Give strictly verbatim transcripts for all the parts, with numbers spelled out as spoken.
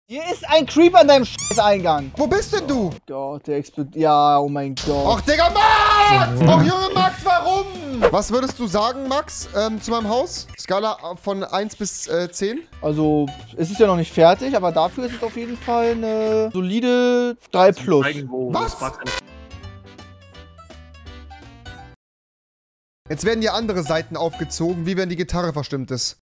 Hier ist ein Creeper an deinem Scheiß-Eingang. Wo bist denn du? Oh Gott, der explodiert. Ja, oh mein Gott. Och, Digga, Max! Och, Junge, Max, warum? Was würdest du sagen, Max, ähm, zu meinem Haus? Skala von eins bis zehn? Also, es ist ja noch nicht fertig, aber dafür ist es auf jeden Fall eine solide drei plus. Was? Jetzt werden hier andere Seiten aufgezogen, wie wenn die Gitarre verstimmt ist.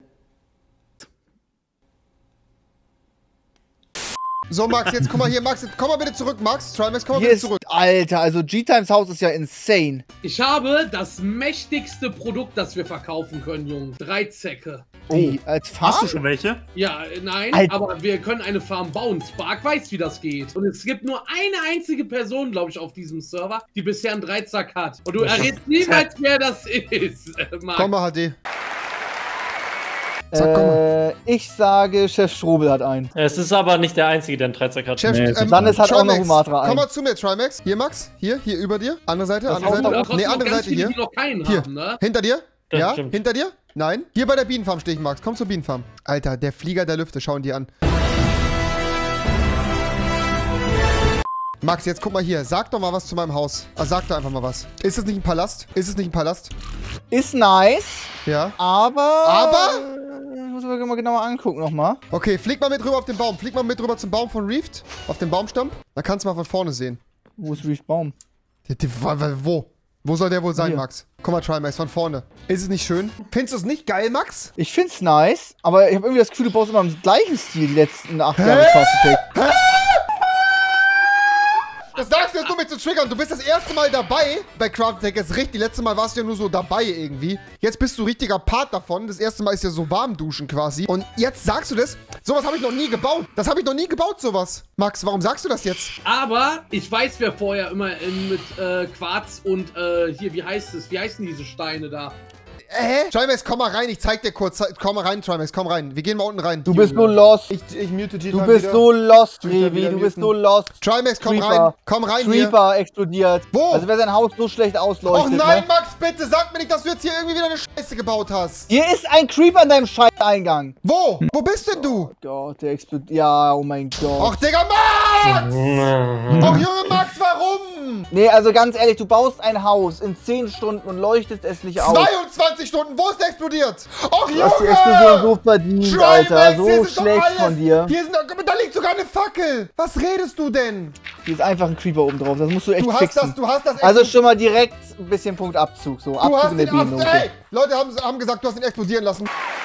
So, Max, jetzt komm mal hier, Max, jetzt komm mal bitte zurück, Max. Trimax, komm mal Hier bitte ist, zurück. Alter, also G-Times Haus ist ja insane. Ich habe das mächtigste Produkt, das wir verkaufen können, Jungs. Drei Zecke. Oh, als Farm? Hast du schon welche? Ja, nein, Alter. aber wir können eine Farm bauen. Spark weiß, wie das geht. Und es gibt nur eine einzige Person, glaube ich, auf diesem Server, die bisher einen Dreizack hat. Und du errätst niemals, wer das ist, äh, Marc. Komm mal, H D. Sag, komm mal. Äh, ich sage, Chef Strobel hat einen. Es ist aber nicht der Einzige, der einen Dreizack hat. Chef, Nee. ähm, Dennis hat auch noch Trimax, Humatra ein. komm mal zu mir, Trimax. Hier, Max. Hier, hier über dir. Andere Seite, Das andere Haus Seite. da Trotzdem Nee, noch andere ganz Seite viele, hier. die noch keinen Hier. haben, ne? Hinter dir? Das Ja? stimmt. Hinter dir? Nein. Hier bei der Bienenfarm stehe ich, Max. Komm zur Bienenfarm. Alter, der Flieger der Lüfte. Schauen die an. Max, jetzt guck mal hier. Sag doch mal was zu meinem Haus. Also sag doch einfach mal was. Ist es nicht ein Palast? Ist es nicht ein Palast? Ist nice, Ja. aber... Aber? Ich muss mir mal genauer angucken nochmal. Okay, flieg mal mit rüber auf den Baum. Flieg mal mit rüber zum Baum von Reeft. Auf den Baumstamm. Da kannst du mal von vorne sehen. Wo ist Reef Baum? Die- die- Wo? Wo soll der wohl sein, Hier. Max? Guck mal, Trimax, von vorne. Ist es nicht schön? Findest du es nicht geil, Max? Ich find's nice, aber ich habe irgendwie das Gefühl, du baust immer im gleichen Stil die letzten acht Jahre Craft. Das sagst du jetzt nur, um mich zu triggern. Du bist das erste Mal dabei bei Craft Attack. Jetzt richtig. Letztes Mal warst du ja nur so dabei irgendwie. Jetzt bist du richtiger Part davon. Das erste Mal ist ja so warm duschen quasi. Und jetzt sagst du das? Sowas habe ich noch nie gebaut. Das habe ich noch nie gebaut, sowas. Max, warum sagst du das jetzt? Aber ich weiß, wer vorher immer in, mit äh, Quarz und äh, hier, wie heißt es? Wie heißen diese Steine da? Hä? Trimax, komm mal rein. Ich zeig dir kurz. Komm mal rein, Trimax. Komm rein. Wir gehen mal unten rein. Du bist so lost. Ich, ich mute G Du bist so lost, Twitter Revi. wieder Du bist muten. so lost. Trimax, komm Creeper. rein. Komm rein hier. Creeper explodiert. Wo? Also wer sein Haus so schlecht ausleuchtet, Och nein, ne? Max, bitte. Sag mir nicht, dass du jetzt hier irgendwie wieder eine Scheiße gebaut hast. Hier ist ein Creeper an deinem Scheiß-Eingang. Wo? Wo bist denn du? Oh Gott, der explodiert. Ja, oh mein Gott. Och, Digga, Max! Och, Junge, Max, warum? Nee, also ganz ehrlich, du baust ein Haus in zehn Stunden und leuchtest es nicht aus. zweiundzwanzig Stunden, wo ist der explodiert? Och, Du hast die Explosion so Junge! verdient, Trimax, Alter. hier So ist doch schlecht alles. von dir. Hier sind, doch- da liegt sogar eine Fackel. Was redest du denn? Hier ist einfach ein Creeper oben drauf. Das musst du echt Du hast fixen. das, du hast das. Also expl- schon mal direkt ein bisschen Punktabzug. So, du Abzug hast in der den ab Bienennote. Ey, Leute haben, haben gesagt, du hast ihn explodieren lassen.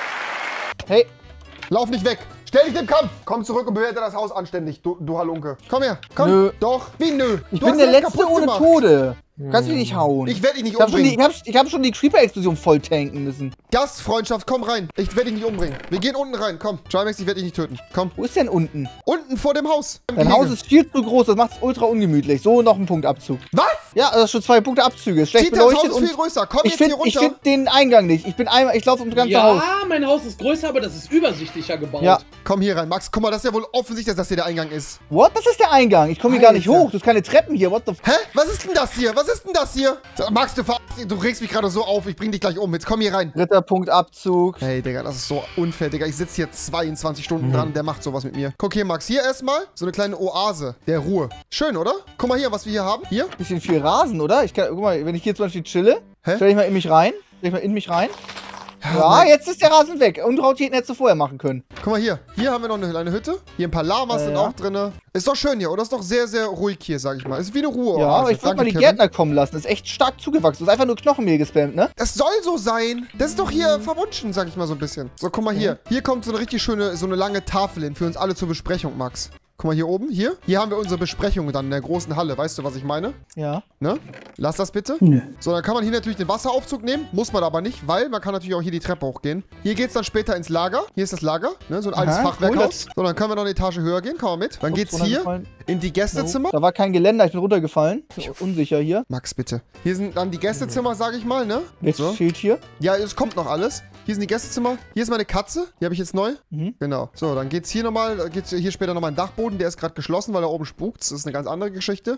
Hey, Lauf nicht weg. Stell dich dem Kampf. Komm zurück und bewerte das Haus anständig, du, du Halunke. Komm her. Komm. Nö. Doch. Wie nö? ich Du bin hast der alles Letzte kaputt ohne gemacht. Tode. Du kannst mich nicht hauen. Ich werde dich nicht Ich hab schon die, umbringen. ich hab, ich hab schon die Creeper-Explosion voll tanken müssen. Gastfreundschaft, komm rein. Ich werde dich nicht umbringen. Wir gehen unten rein. Komm. Trimax, ich werde dich nicht töten. Komm. Wo ist denn unten? Unten vor dem Haus. Im Dein Gehege. Haus ist viel zu groß, das macht es ultra ungemütlich. So noch ein Punktabzug. Was? Ja, das ist schon zwei Punkte Abzüge. Ist schlecht Cheetahs Haus beleuchtet ist und viel größer. Komm ich jetzt hier finde ich runter. find den Eingang nicht. Ich bin einmal, ich laufe um das ganze Ja, Haus. mein Haus ist größer, aber das ist übersichtlicher gebaut. Ja. Komm hier rein, Max. Guck mal, das ist ja wohl offensichtlich, dass das hier der Eingang ist. What? Das ist der Eingang. Ich komme hier gar nicht Alter. hoch. Du hast keine Treppen hier. What the f... Hä? Was ist denn das hier? Was ist denn das hier? So, Max, du, ver du regst mich gerade so auf. Ich bring dich gleich um. Jetzt komm hier rein. Dritter Punktabzug. Hey, Digga, das ist so unfair, Digga. Ich sitze hier zweiundzwanzig Stunden Mhm. dran. Der macht sowas mit mir. Guck hier, Max. Hier erstmal so eine kleine Oase der Ruhe. Schön, oder? Guck mal hier, was wir hier haben. Hier. Bisschen viel Rasen, oder? Ich kann, guck mal, wenn ich hier zum Beispiel chille, Hä? stell ich mal in mich rein. Stell ich mal in mich rein. Ja, Mann. jetzt ist der Rasen weg. Unkraut hätten hättest du vorher machen können. Guck mal hier. Hier haben wir noch eine kleine Hütte. Hier ein paar Lamas Äh, sind ja. auch drin. Ist doch schön hier, oder? Ist doch sehr, sehr ruhig hier, sag ich mal. Ist wie eine Ruhe. Ja, aber ich wollte mal die Gärtner kommen lassen. Das ist echt stark zugewachsen. Das ist einfach nur Knochenmehl gespammt, ne? Das soll so sein. Das ist doch hier verwunschen, sag ich mal so ein bisschen. So, guck mal hier. Hier kommt so eine richtig schöne, so eine lange Tafel hin für uns alle zur Besprechung, Max. Guck mal hier oben, hier. Hier haben wir unsere Besprechung dann in der großen Halle. Weißt du, was ich meine? Ja. Ne? Lass das bitte. Nö. So, dann kann man hier natürlich den Wasseraufzug nehmen. Muss man aber nicht, weil man kann natürlich auch hier die Treppe hochgehen. Hier geht's dann später ins Lager. Hier ist das Lager, ne? So ein altes Aha, Fachwerkhaus. So, dann können wir noch eine Etage höher gehen. Komm mal mit. Dann Ups, geht's hier runtergefallen. in die Gästezimmer. Da war kein Geländer, ich bin runtergefallen. Ist unsicher hier. Max, bitte. Hier sind dann die Gästezimmer, sag ich mal, ne? Jetzt So. fehlt hier. Ja, es kommt noch alles. Hier sind die Gästezimmer. Hier ist meine Katze. Die habe ich jetzt neu. Mhm. Genau. So, dann geht's hier nochmal, geht's hier später nochmal in den Dachboden. Der ist gerade geschlossen, weil da oben spukt. Das ist eine ganz andere Geschichte.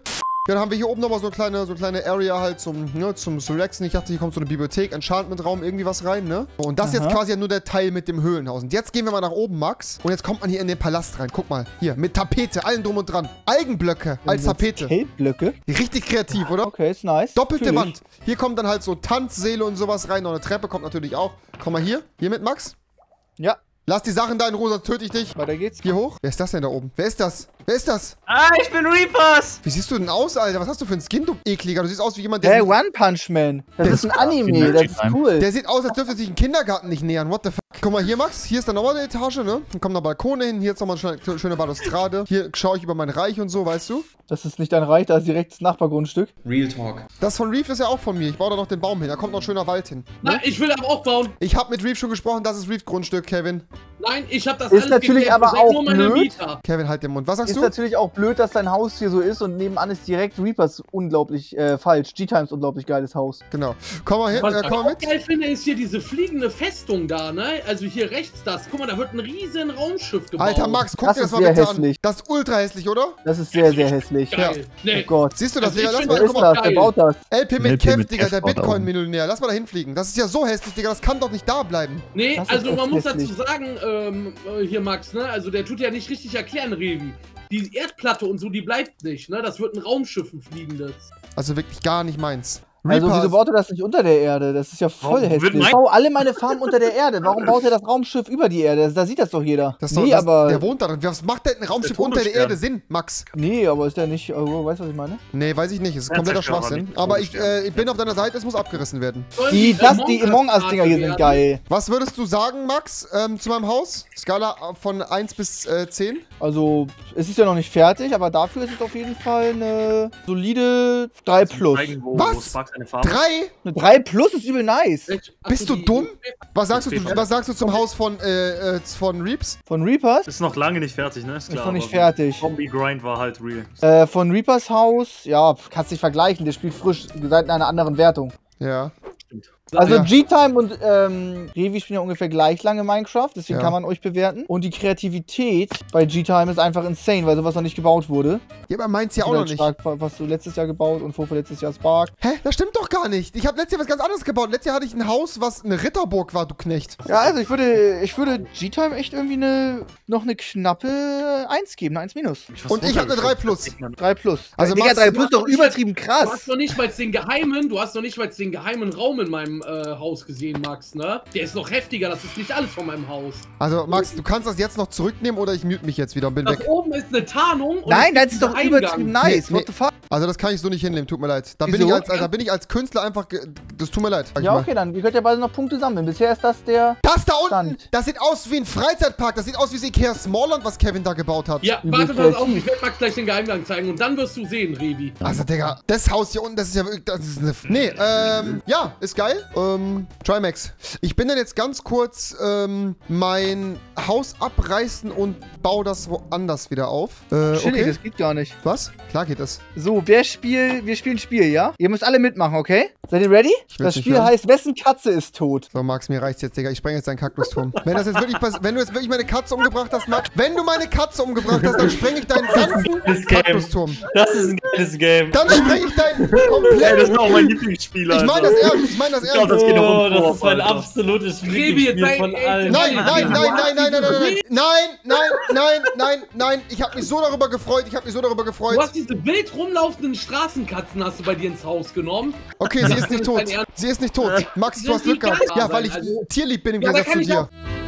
Dann haben wir hier oben nochmal so eine kleine, so eine kleine Area halt zum, ne, zum Relaxen. Ich dachte, hier kommt so eine Bibliothek, Enchantment-Raum, irgendwie was rein, ne? Und das ist jetzt quasi ja nur der Teil mit dem Höhlenhaus. Und jetzt gehen wir mal nach oben, Max. Und jetzt kommt man hier in den Palast rein. Guck mal, hier, mit Tapete, allen drum und dran. Algenblöcke als Tapete. Cape-Blöcke? Richtig kreativ, oder? Okay, ist nice. Doppelte Natürlich. Wand. Hier kommt dann halt so Tanzsäle und sowas rein. Noch eine Treppe kommt natürlich auch. Komm mal hier. Hier mit, Max. Ja, Lass die Sachen da in Ruhe, sonst töte ich dich. weiter geht's. Hier hoch. Wer ist das denn da oben? Wer ist das? Wer ist das? Ah, ich bin Reapers! Wie siehst du denn aus, Alter? Was hast du für einen Skin, du ekliger? Du siehst aus wie jemand, der... Hey, One Punch Man. Das ist ein Anime, das ist cool. Der sieht aus, als dürfte sich ein Kindergarten nicht nähern. What the fuck? Guck mal hier, Max. Hier ist dann nochmal eine Etage, ne? Dann kommen da Balkone hin. Hier ist nochmal eine schöne, schöne Balustrade. Hier schaue ich über mein Reich und so, weißt du? Das ist nicht dein Reich, da ist direkt das Nachbargrundstück. Real Talk. Das von Reef ist ja auch von mir. Ich baue da noch den Baum hin. Da kommt noch ein schöner Wald hin. Nein, ich will aber auch bauen. Ich habe mit Reef schon gesprochen. Das ist Reef Grundstück, Kevin. Nein, ich habe das Ist alles natürlich geklärt. aber Ihr seid auch nur meine blöd. Mieter. Kevin, halt den Mund. Was sagst Ist du? natürlich auch blöd, dass dein Haus hier so ist und nebenan ist direkt Reapers unglaublich äh, falsch. G-Times unglaublich geiles Haus. Genau. Komm mal hin. Was Äh, ich komm auch mal mit. geil finde, ist hier diese fliegende Festung da, ne? Also hier rechts das. Guck mal, da wird ein riesen Raumschiff gebaut. Alter, Max, guck Das dir das ist mal sehr bitte hässlich. an. Das ist ultra hässlich, oder? Das ist sehr, sehr hässlich. Geil. Oh Nee. Gott. Siehst du das, Also Digga? ich Lass find mal, Wer guck ist mal. das? Wer geil. baut das? L P mit L P Kev, mit Digga, Kev der baut auch. Bitcoin-Millionär. Lass mal da hinfliegen. Das ist ja so hässlich, Digga. Das kann doch nicht da bleiben. Nee, Das ist also echt man muss hässlich. dazu sagen, ähm, äh, hier Max, ne? Also der tut ja nicht richtig erklären, Revi. Die Erdplatte und so, die bleibt nicht, ne? Das wird ein Raumschiff, ein fliegendes. Also wirklich gar nicht meins. Also Reaper- wieso baut er das nicht unter der Erde? Das ist ja voll Warum wird hässlich. mein- Ich baue alle meine Farmen unter der Erde. Warum baut er das Raumschiff über die Erde? Da sieht das doch jeder. Das ist doch, nee, das, aber... der wohnt da drin. Was macht denn ein Raumschiff unter der Todesstern. Erde Sinn, Max? Nee, aber ist der nicht... Oh, weißt du, was ich meine? Nee, weiß ich nicht. Es ist Ja, kompletter Zerstörer, Schwachsinn. nicht Aber ich, Todesstern. äh, ich bin auf deiner Seite, es muss abgerissen werden. Sollen Die, äh, das, die Among Us Us-Dinger hier sind werden? geil. Was würdest du sagen, Max, ähm, zu meinem Haus? Skala von eins bis äh, zehn? Also, es ist ja noch nicht fertig, aber dafür ist es auf jeden Fall eine solide drei plus. Zeigen, wo, Was? Wo Spark seine Farbe Drei? Eine drei plus ist übel nice. Echt? Ach Bist so, du die- dumm? Was sagst du, zu, was sagst du zum Haus von, äh, äh, von Reaps? Von Reapers? ist noch lange nicht fertig, ne? Ist Ist klar. noch nicht aber fertig. Zombie Grind war halt real. Äh, von Reapers Haus, ja, kannst dich vergleichen. Der spielt frisch, seit einer anderen Wertung. Ja. Stimmt. Also Ja. G-Time und ähm, Revi spielen ja ungefähr gleich lange Minecraft, deswegen Ja. kann man euch bewerten. Und die Kreativität bei G-Time ist einfach insane, weil sowas noch nicht gebaut wurde. Ja, aber meins ja auch Halt noch nicht. Stark, was du letztes Jahr gebaut und Fofo letztes Jahr Spark. Hä? Das stimmt doch gar nicht. Ich habe letztes Jahr was ganz anderes gebaut. Letztes Jahr hatte ich ein Haus, was eine Ritterburg war, du Knecht. Ja, also ich würde, ich würde G-Time echt irgendwie eine, noch eine knappe eins geben, eine eins minus. Und ich hab eine drei plus. drei plus. Also Digga, Max- drei plus ist doch übertrieben Du krass. hast noch nicht mal den geheimen, du hast noch nicht mal den geheimen Raum in meinem äh, Haus gesehen, Max, ne? Der ist noch heftiger, das ist nicht alles von meinem Haus. Also, Max, du kannst das jetzt noch zurücknehmen oder ich mute mich jetzt wieder und bin Das weg. oben ist eine Tarnung. und Nein, es das gibt ist doch einen übertrieben Eingang. nice. Nee, What the fuck? Also, das kann ich so nicht hinnehmen, tut mir leid. Da bin Wieso? ich als, da bin ich als Künstler einfach. ge- Das tut mir leid. Sag ich Ja, mal. okay, dann. Ihr könnt ja beide noch Punkte sammeln. Bisher ist das der... Das da unten, Stand. das sieht aus wie ein Freizeitpark. Das sieht aus wie das Ikea Smallland, was Kevin da gebaut hat. Ja, Übelst warte mal auf, kreativ. ich werde Max gleich den Geheimgang zeigen und dann wirst du sehen, Revi. Also, Digga, das Haus hier unten, das ist ja wirklich. Das ist eine. Nee, ähm. Ja, ist geil. Ähm. Trimax. Ich bin dann jetzt ganz kurz, ähm. mein Haus abreißen und baue das woanders wieder auf. Äh, Chillig, okay. das geht gar nicht. Was? Klar geht das. So, wer spielt... Wir spielen ein Spiel, ja? Ihr müsst alle mitmachen, okay? Seid ihr ready? will's Das nicht Spiel hören. heißt, wessen Katze ist tot? So, Max, mir reicht's jetzt, Digga. Ich spreng jetzt deinen Kaktusturm. Wenn das jetzt wirklich pass- wenn du jetzt wirklich meine Katze umgebracht hast, Max, wenn du meine Katze umgebracht hast, dann spreng ich deinen ganzen geiles Game. Kaktusturm. Das ist ein geiles Game. Dann spreng ich deinen Ey, das kompletten. ist auch mein Lieblingsspieler. Ich meine das ernst, ich meine das Ich glaub, das ernst. geht doch um Oh, das Koop, ist mein Alter. absolutes Revi, Lieblingsspiel jetzt von sei- allen. Nein, nein, nein, nein, nein, nein, nein, nein, nein, nein, nein, nein, nein. Ich habe mich so darüber gefreut, ich habe mich so darüber gefreut. Du hast diese wild rumlaufenden Straßenkatzen hast du bei dir ins Haus genommen. Okay, sie ist nicht ist tot. dein Ernst? Sie ist nicht tot. Max, du Sind hast Glück die gehabt. gar nicht Ja, da weil ich sein, also- tierlieb bin im Ja, da Gegensatz kann zu ich dir. auch-